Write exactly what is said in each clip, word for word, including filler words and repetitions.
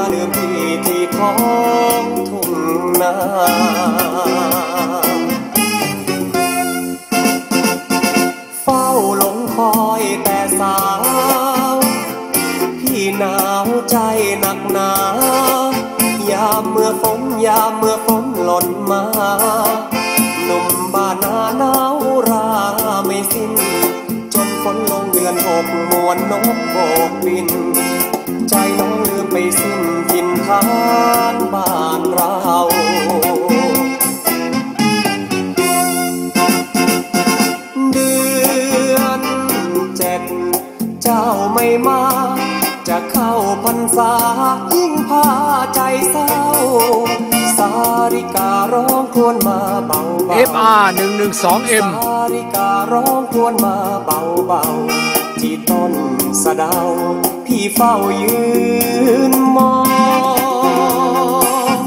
ลืมพี่ที่ท้องทุ่งนาเฝ้าหลงคอยแต่สาวพี่หนาวใจหนักหนายามเมื่อฝนยามเมื่อฝนหล่นมาหนุ่มบ้านนาหนาวราไม่สิ้นจนฝนลงเดือนหกมวนนกโบกบินใจน้องลืมไปสิ้นถิ่นฐานบ้านเราเดือนเจ็ดเจ้าไม่มาจะเข้าพรรษายิ่งพาใจเศร้าสาริการ้องครวญมาเบาๆเอฟ อาร์ หนึ่งหนึ่งสอง เอ็มสาริการ้องครวญมาเบาๆที่ต้นสะเดาพี่เฝ้ายืนมอง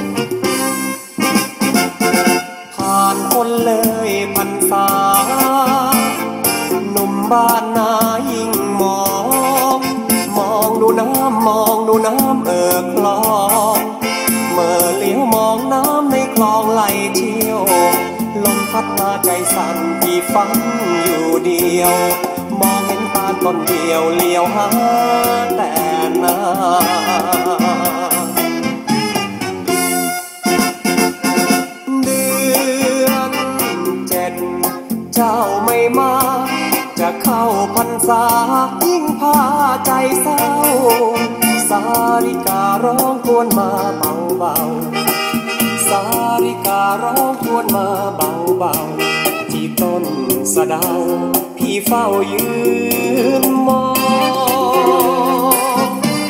ผ่านคนเลยพรรษาหนุ่มบ้านนายิ่งมองมองดูน้ำมองดูน้ำเอ่อคลองเมื่อเลี้ยวมองน้ำในคลองไหลเชี่ยวลมพัดมาใจสั่นพี่ฟังอยู่เดียวมองเห็นตาต้นเดียวเลี้ยวหาแต่นาเดือนเจ็ดเจ้าไม่มาจะเข้าพรรษายิ่งพาใจเศร้าสาริการ้องครวญมาเบาๆสาริการ้องครวญมาเบาๆที่ต้นสะเดาพี่เฝ้ายืนมอง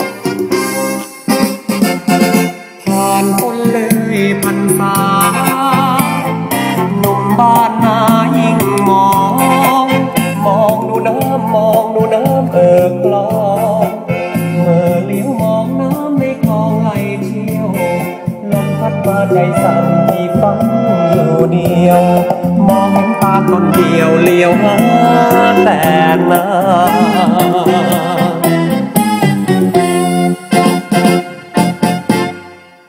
ผ่านคนเลยพรรษาหนุ่มบ้านนายิ่งมองมองดูน้ำมองดูน้ำเอ่อคลองเมื่อเลี้ยวมองน้ำในคลองไหลเชี่ยวลมพัดมาใจสั่นที่ฟังอยู่เดียวมองเห็นตาคนเดียวเลี้ยวหาแต่นา